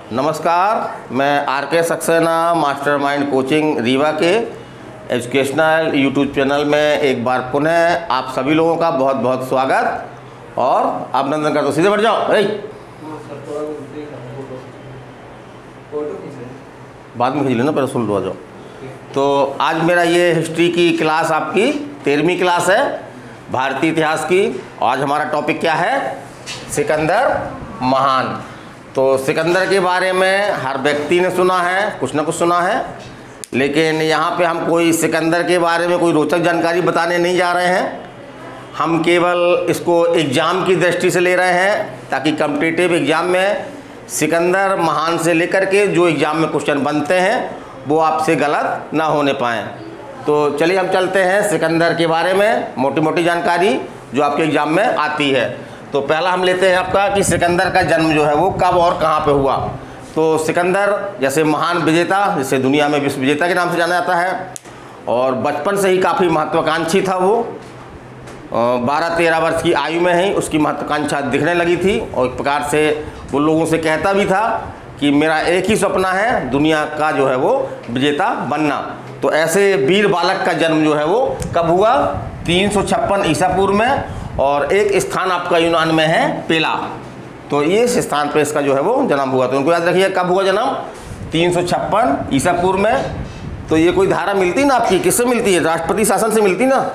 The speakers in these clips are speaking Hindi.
नमस्कार, मैं R K. Saxena mastermind coaching Rewa के एजुकेशनल यूट्यूब चैनल में एक बार पुनः आप सभी लोगों का बहुत बहुत स्वागत और अभिनंदन करता हूँ। सीधे बढ़ जाओ, बाद में खींच लेना, पहले सुन लो आ जाओ। तो आज मेरा ये हिस्ट्री की क्लास आपकी 13वीं क्लास है, भारतीय इतिहास की। आज हमारा टॉपिक क्या है? सिकंदर महान। तो सिकंदर के बारे में हर व्यक्ति ने सुना है, कुछ ना कुछ सुना है, लेकिन यहाँ पे हम कोई सिकंदर के बारे में कोई रोचक जानकारी बताने नहीं जा रहे हैं। हम केवल इसको एग्ज़ाम की दृष्टि से ले रहे हैं ताकि कॉम्पिटिटिव एग्ज़ाम में सिकंदर महान से लेकर के जो एग्ज़ाम में क्वेश्चन बनते हैं वो आपसे गलत ना होने पाएँ। तो चलिए हम चलते हैं सिकंदर के बारे में मोटी मोटी जानकारी जो आपके एग्ज़ाम में आती है। तो पहला हम लेते हैं आपका कि सिकंदर का जन्म जो है वो कब और कहाँ पे हुआ। तो सिकंदर जैसे महान विजेता, जिसे दुनिया में विश्व विजेता के नाम से जाना जाता है, और बचपन से ही काफ़ी महत्वाकांक्षी था। वो 12-13 वर्ष की आयु में ही उसकी महत्वाकांक्षा दिखने लगी थी और एक प्रकार से वो लोगों से कहता भी था कि मेरा एक ही सपना है, दुनिया का जो है वो विजेता बनना। तो ऐसे वीर बालक का जन्म जो है वो कब हुआ? 356 ईसा पूर्व में, और एक स्थान आपका यूनान में है पेला। तो इस स्थान पे इसका जो है वो जन्म हुआ। तो उनको याद रखिए कब हुआ जन्म? 356 ईसा पूर्व में। तो ये कोई धारा मिलती ना आपकी, किससे मिलती है? राष्ट्रपति शासन से मिलती ना।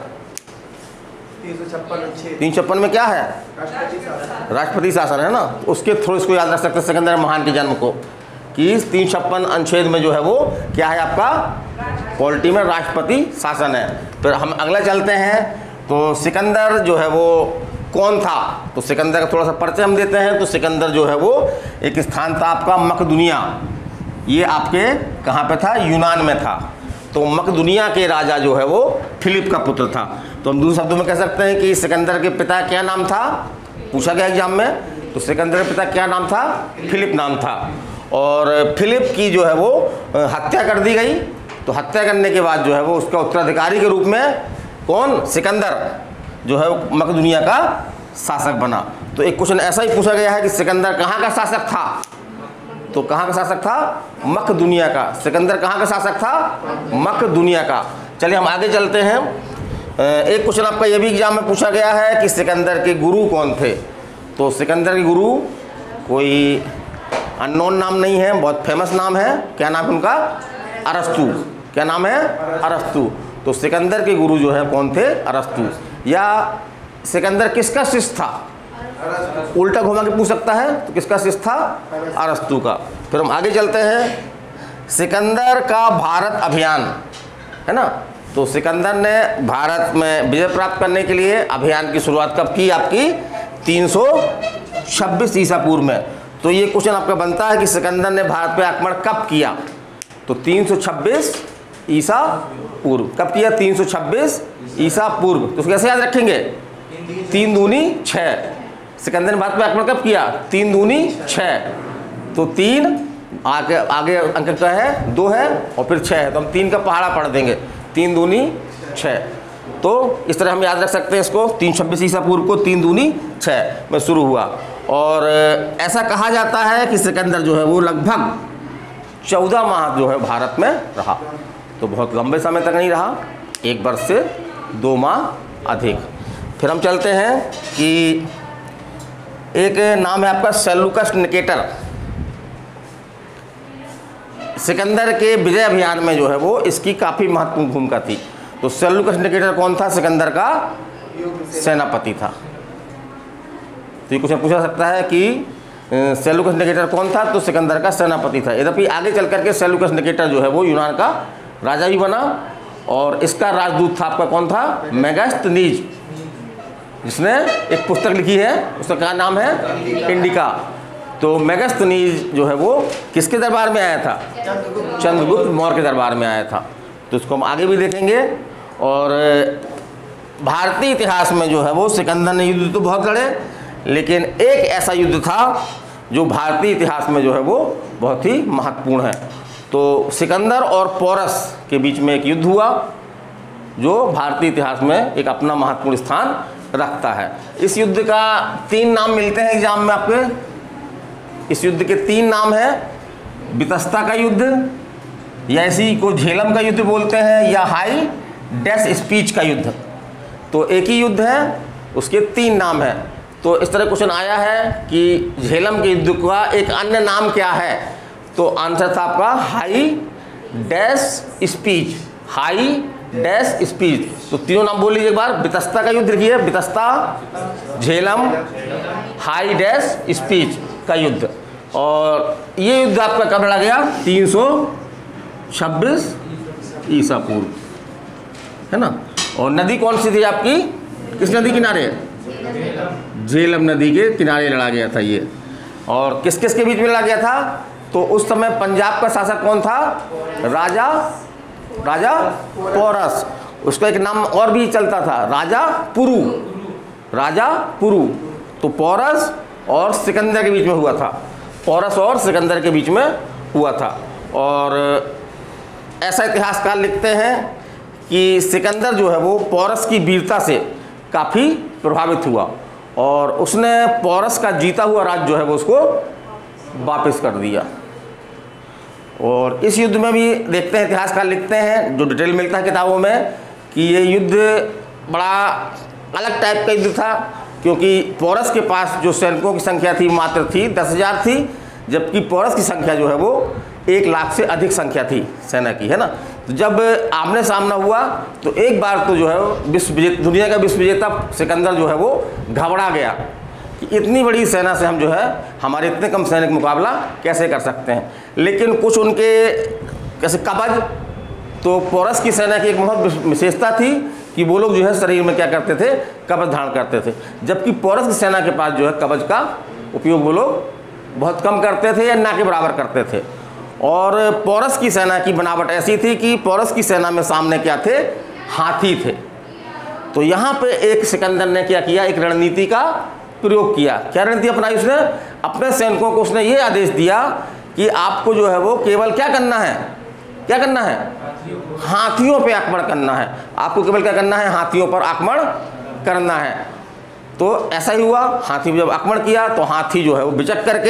356 में क्या है? राष्ट्रपति शासन है ना। उसके थ्रू इसको याद रख सकते हैं सिकंदर महान के जन्म को, कि 356 अनुच्छेद में जो है वो क्या है आपका? पॉलिटी में राष्ट्रपति शासन है। फिर हम अगला चलते हैं। तो सिकंदर जो है वो कौन था? तो सिकंदर का थोड़ा सा परिचय हम देते हैं। तो सिकंदर जो है वो एक स्थान था आपका मकदुनिया। ये आपके कहाँ पे था? यूनान में था। तो मकदुनिया के राजा जो है वो फिलिप का पुत्र था। तो हम दूसरे शब्दों में कह सकते हैं कि सिकंदर के पिता क्या नाम था? पूछा गया एग्जाम में। तो सिकंदर के पिता क्या नाम था? फिलिप नाम था। और फिलिप की जो है वो हत्या कर दी गई। तो हत्या करने के बाद जो है वो उसका उत्तराधिकारी के रूप में कौन? सिकंदर जो है मकदुनिया का शासक बना। तो एक क्वेश्चन ऐसा ही पूछा गया है कि सिकंदर कहाँ का शासक था? तो कहाँ का शासक था? मकदुनिया का। सिकंदर कहाँ का शासक था? मकदुनिया का। चलिए हम आगे चलते हैं। एक क्वेश्चन आपका ये भी एग्जाम में पूछा गया है कि सिकंदर के गुरु कौन थे? तो सिकंदर के गुरु कोई अननोन नाम नहीं है, बहुत फेमस नाम है। क्या नाम है उनका? अरस्तु। क्या नाम है? अरस्तु। तो सिकंदर के गुरु जो है कौन थे? अरस्तु। या सिकंदर किसका शिष्य था? उल्टा घुमा के पूछ सकता है। तो किसका शिष्य था? अरस्तु का। फिर हम आगे चलते हैं। सिकंदर का भारत अभियान है ना। तो सिकंदर ने भारत में विजय प्राप्त करने के लिए अभियान की शुरुआत कब की? आपकी 326 ईसा पूर्व में। तो ये क्वेश्चन आपका बनता है कि सिकंदर ने भारत पे आक्रमण कब किया? तो 326 ईसा पूर्व। कब किया? 326 ईसा पूर्व। तो कैसे याद रखेंगे? 3 दूनी 6। सिकंदर ने भारत पे आक्रमण कब किया? 3 दूनी 6। तो 3 आगे अंक क्या है? 2 है और फिर 6 है। तो हम 3 का पहाड़ा पढ़ देंगे। 3 दूनी 6। तो इस तरह हम याद रख सकते हैं इसको। 326 ईसा पूर्व को 3 दूनी 6 में शुरू हुआ। और ऐसा कहा जाता है कि सिकंदर जो है वो लगभग 14 माह जो है भारत में रहा। तो बहुत लंबे समय तक नहीं रहा, 1 वर्ष से 2 माह अधिक। फिर हम चलते हैं कि एक नाम है आपका सेल्यूकस निकेटर। सिकंदर के विजय अभियान में जो है वो इसकी काफ़ी महत्वपूर्ण भूमिका थी। तो सेल्यूकस निकेटर कौन था? सिकंदर का सेनापति था। तो ये क्वेश्चन पूछा सकता है कि सेल्यूकस निकेटर कौन था? तो सिकंदर का सेनापति था। यद्यपि आगे चल करके सेल्यूकस निकेटर जो है वो यूनान का राजा भी बना, और इसका राजदूत था आपका कौन था? मेगास्थनीज, जिसने एक पुस्तक लिखी है, उसका क्या नाम है? इंडिका। तो मेगास्थनीज जो है वो किसके दरबार में आया था? चंद्रगुप्त मौर्य के दरबार में आया था। तो इसको हम आगे भी देखेंगे। और भारतीय इतिहास में जो है वो सिकंदर ने युद्ध तो बहुत लड़े, लेकिन एक ऐसा युद्ध था जो भारतीय इतिहास में जो है वो बहुत ही महत्वपूर्ण है। तो सिकंदर और पोरस के बीच में एक युद्ध हुआ जो भारतीय इतिहास में एक अपना महत्वपूर्ण स्थान रखता है। इस युद्ध का 3 नाम मिलते हैं एग्जाम में आपके। इस युद्ध के 3 नाम हैं। बितस्ता का युद्ध, या इसी को झेलम का युद्ध बोलते हैं, या हाई डैश स्पीच का युद्ध। तो एक ही युद्ध है, उसके 3 नाम हैं। तो इस तरह क्वेश्चन आया है कि झेलम के युद्ध का एक अन्य नाम क्या है, तो आंसर था आपका Hydaspes, Hydaspes. तो तीनों नाम बोल लीजिए एक बार। बितस्ता का युद्ध लिखिए, Vitasta, Jhelum, Hydaspes का युद्ध। और ये युद्ध आपका कब लड़ा गया? 326 ईसा पूर्व, है ना। और नदी कौन सी थी आपकी? किस नदी किनारे? झेलम नदी के किनारे लड़ा गया था ये। और किस किस के बीच में लड़ा गया था? तो उस समय पंजाब का शासक कौन था? राजा पोरस। उसका एक नाम और भी चलता था, राजा पुरु। तो पोरस और सिकंदर के बीच में हुआ था, पोरस और सिकंदर के बीच में हुआ था। और ऐसा इतिहासकार लिखते हैं कि सिकंदर जो है वो पोरस की वीरता से काफ़ी प्रभावित हुआ और उसने पोरस का जीता हुआ राज्य जो है वो उसको वापस कर दिया। और इस युद्ध में भी देखते हैं, इतिहासकार लिखते हैं, जो डिटेल मिलता है किताबों में, कि ये युद्ध बड़ा अलग टाइप का युद्ध था, क्योंकि पोरस के पास जो सैनिकों की संख्या थी मात्र थी 10,000 थी, जबकि पोरस की संख्या जो है वो 1 लाख से अधिक संख्या थी सेना की, है ना। तो जब आमने सामना हुआ तो एक बार तो जो है दुनिया का विश्व विजेता सिकंदर जो है वो घबरा गया कि इतनी बड़ी सेना से हम जो है हमारे इतने कम सैनिक मुकाबला कैसे कर सकते हैं। लेकिन कुछ उनके कैसे कवच, तो पोरस की सेना की एक बहुत विशेषता थी कि वो लोग जो है शरीर में क्या करते थे? कवच धारण करते थे, जबकि पोरस की सेना के पास जो है कवच का उपयोग वो लोग बहुत कम करते थे या ना के बराबर करते थे। और पोरस की सेना की बनावट ऐसी थी कि पोरस की सेना में सामने क्या थे? हाथी थे। तो यहाँ पे एक सिकंदर ने क्या किया? एक रणनीति का प्रयोग किया। क्या रणनीति अपनाई उसने? अपने सैनिकों को उसने ये आदेश दिया कि आपको जो है वो केवल क्या करना है? क्या करना है? हाथियों पे आक्रमण करना है। आपको केवल क्या करना है? हाथियों पर आक्रमण करना है। तो ऐसा ही हुआ, हाथी पे जब आक्रमण किया तो हाथी जो है वो बिचक करके,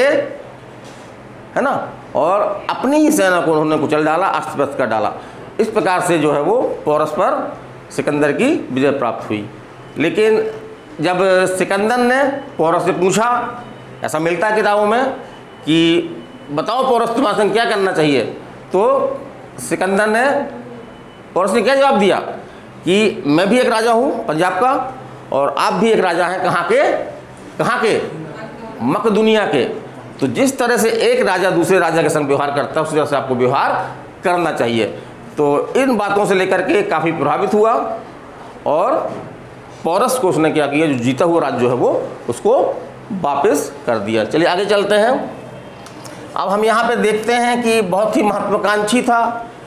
है ना, और अपनी ही सेना को उन्होंने कुचल डाला, अस्त-व्यस्त कर डाला। इस प्रकार से जो है वो पोरस पर सिकंदर की विजय प्राप्त हुई। लेकिन जब सिकंदर ने पोरस से पूछा, ऐसा मिलता है किताबों में कि बताओ पोरस तुम्हारे संग क्या करना चाहिए, तो सिकंदर ने, पोरस ने क्या जवाब दिया कि मैं भी एक राजा हूँ पंजाब का और आप भी एक राजा हैं। कहाँ के? मकदुनिया के। तो जिस तरह से एक राजा दूसरे राजा के संग व्यवहार करता है उस तरह से आपको व्यवहार करना चाहिए। तो इन बातों से लेकर के काफ़ी प्रभावित हुआ और पोरस को उसने क्या किया? जो जीता हुआ राज्य जो है वो उसको वापस कर दिया। चलिए आगे चलते हैं। अब हम यहाँ पे देखते हैं कि बहुत ही महत्वाकांक्षी था,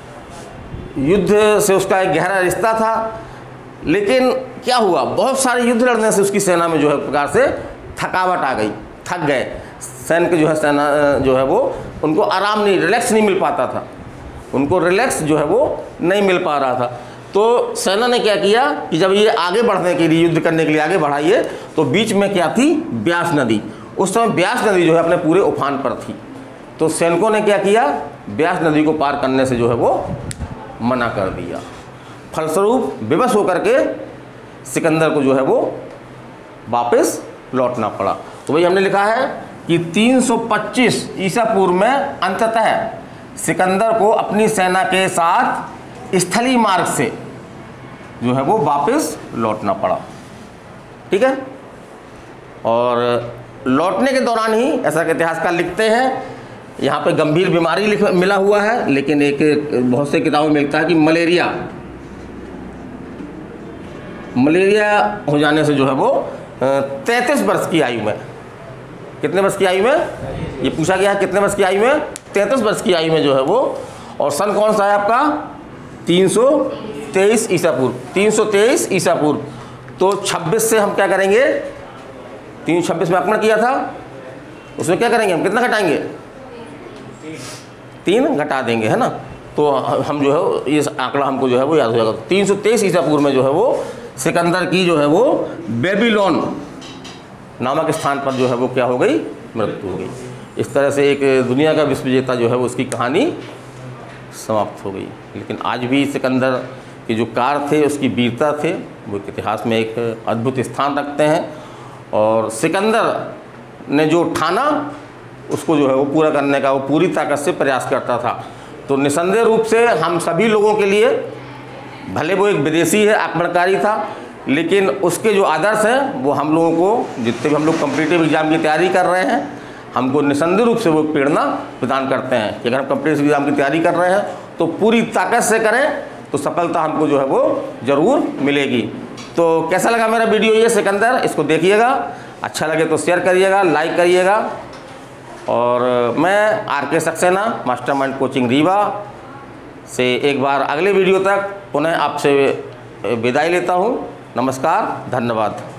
युद्ध से उसका एक गहरा रिश्ता था। लेकिन क्या हुआ? बहुत सारे युद्ध लड़ने से उसकी सेना में जो है प्रकार से थकावट आ गई, थक गए। सैनिक जो है सेना जो है वो उनको आराम नहीं, रिलैक्स नहीं मिल पाता था, उनको रिलैक्स जो है वो नहीं मिल पा रहा था। तो सेना ने क्या किया कि जब ये आगे बढ़ने के लिए, युद्ध करने के लिए आगे बढ़ाइए, तो बीच में क्या थी? ब्यास नदी। उस समय ब्यास नदी जो है अपने पूरे उफान पर थी। तो सैनिकों ने क्या किया? ब्यास नदी को पार करने से जो है वो मना कर दिया। फलस्वरूप विवश होकर के सिकंदर को जो है वो वापस लौटना पड़ा। तो वही हमने लिखा है कि 325 ईसा पूर्व में अंततः सिकंदर को अपनी सेना के साथ स्थलीय मार्ग से जो है वो वापस लौटना पड़ा। ठीक है। और लौटने के दौरान ही, ऐसा के इतिहासकार लिखते हैं, यहाँ पे गंभीर बीमारी मिला हुआ है, लेकिन एक बहुत से किताबों में मिलता है कि मलेरिया हो जाने से जो है वो 33 वर्ष की आयु में, कितने वर्ष की आयु में? ये पूछा गया है कितने वर्ष की आयु में? 33 वर्ष की आयु में जो है वो। और सन कौन सा है आपका? 323 ईसा पूर्व। 323 ईसा पूर्व। तो 26 से हम क्या करेंगे? 326 में आक्रमण किया था, उसमें क्या करेंगे हम? कितना घटाएंगे? 3 घटा देंगे, है ना। तो हम जो है ये आंकड़ा हमको जो है वो याद हो जाएगा। 323 ईसा पूर्व में जो है वो सिकंदर की जो है वो बेबीलोन नामक स्थान पर जो है वो क्या हो गई? मृत्यु हो गई। इस तरह से एक दुनिया का विश्व विजेता जो है वो उसकी कहानी समाप्त हो गई। लेकिन आज भी सिकंदर के जो कार्य थे, उसकी वीरता थे, वो इतिहास में एक अद्भुत स्थान रखते हैं। और सिकंदर ने जो ठाना उसको जो है वो पूरा करने का वो पूरी ताकत से प्रयास करता था। तो निसंदेह रूप से हम सभी लोगों के लिए, भले वो एक विदेशी है, आक्रमणकारी था, लेकिन उसके जो आदर्श हैं वो हम लोगों को, जितने भी हम लोग कॉम्पिटिटिव एग्ज़ाम की तैयारी कर रहे हैं, हमको निसंदेह रूप से वो प्रेरणा प्रदान करते हैं कि अगर हम कॉम्पिटिटिव एग्ज़ाम की तैयारी कर रहे हैं तो पूरी ताकत से करें तो सफलता हमको जो है वो ज़रूर मिलेगी। तो कैसा लगा मेरा वीडियो ये सिकंदर, इसको देखिएगा, अच्छा लगे तो शेयर करिएगा, लाइक करिएगा। और मैं RK Saxena, mastermind coaching Rewa से एक बार अगले वीडियो तक पुनः आपसे विदाई लेता हूँ। नमस्कार, धन्यवाद।